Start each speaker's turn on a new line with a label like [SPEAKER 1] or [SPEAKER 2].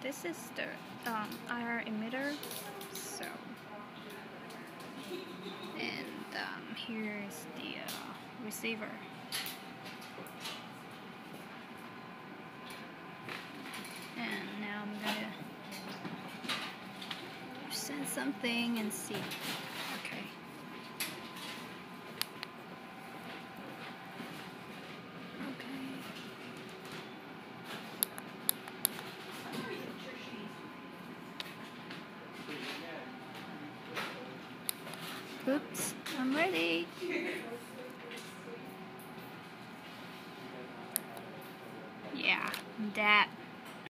[SPEAKER 1] This is the IR emitter. So, and here is the receiver. And now I'm gonna send something and see. Okay. Oops, I'm ready. Yeah, that